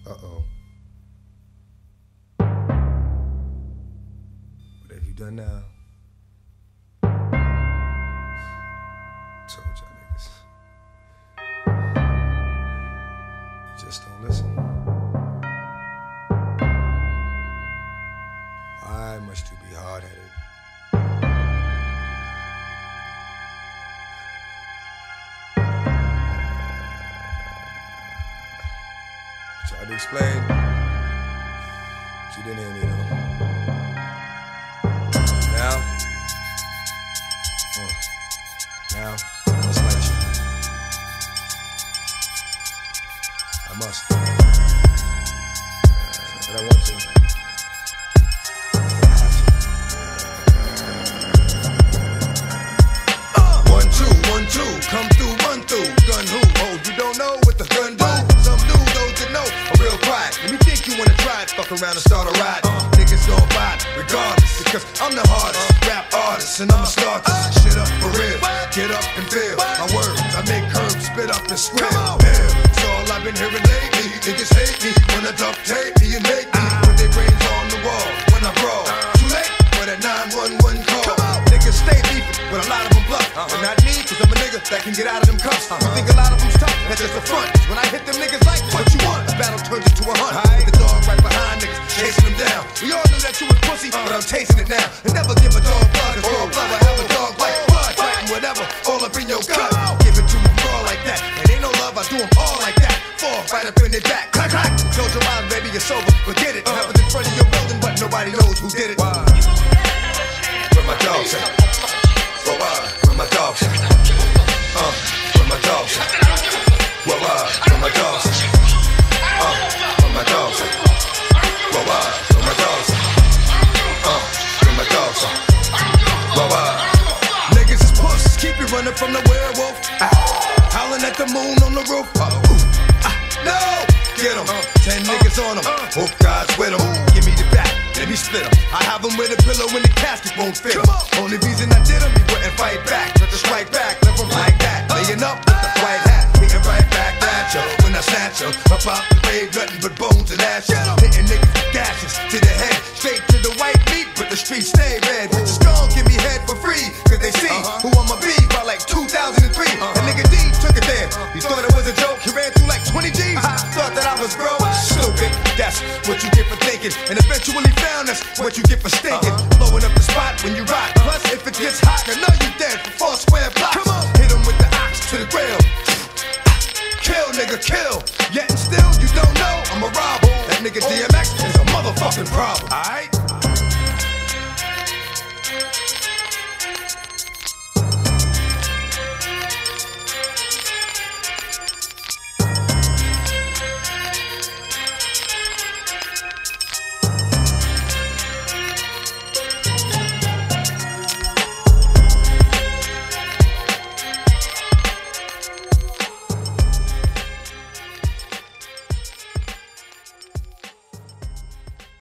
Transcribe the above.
Uh-oh. What have you done now? Told y'all niggas. You just don't listen. Why must you be hard-headed? Tried to explain, but you didn't hear me though. Now, I must let you. I must. But I want to. I have to. 1, 2, 1, 2, come through, run through. Gun who? Oh, you don't know what the gun do? Some do, those that know are real quiet. Let me think you wanna try it, fuck around and start a ride. Niggas gon' fight regardless, because I'm the hardest rap artist, and I'ma start this shit up for real. Get up and feel my words, I make herbs spit up and squeal. It's all I've been hearing lately. Niggas hate me, wanna duct tape me and make me put their brains on the wall when I brawl. Too late for that 911 call. Niggas stay beefing, but a lot of them bluff. But not me, cause I'm a nigga that can get out of them cuffs. You think a lot of them's tough, that's just a front. When I hit them niggas like, what you want? A battle turns into a hunt. The dog right behind niggas, chasing them down. We all knew that you was pussy, but I'm tasting it now. And never give a dog blood, cause raw blood will have a dog like blood. Fighting whatever, all up in your gut. Give it to them raw like that. And ain't no love, I do them all like that. Fall right up in their back. Clack, clack. Close your eyes, baby, you're sober. Forget it. Happens in front of your building, but nobody knows who did it. Where my dogs at? Where my dogs at? Where my dogs at? Where my dogs at? Where my dogs at? Where my dogs at? Where my dogs at? Niggas is puss, keep you running from the werewolf. Howling at the moon on the roof. No! Get 'em, 10 niggas on 'em. Hope God's with 'em. Give me the back, let me split 'em. I have 'em with a pillow when the casket won't fit 'em. Only reason I did 'em, he wouldn't fight back. But to strike back, left 'em like that. Laying up with the white hat, hitting right back at ya. When I snatch 'em, up out the grave, nothing but bones and ashes. Hitting niggas with gashes to the head, straight to the white meat, but the streets stay red. Bitches gon' give me head for free, cause they see who I'ma be by like 2003. And nigga D took it there. He thought it was a joke, he ran through like 20 G's. Thought that I was broke, stupid. That's what you get for thinking. And eventually found that's what you get for stinking. Blowing up the spot when you rock. Plus, if it gets hot, I know you dead for 4 square blocks. Hit him with the ox to the grill. Kill, nigga, kill. Yet and still, you don't know I'm a robber. That nigga DMX is a motherfucking problem. Alright?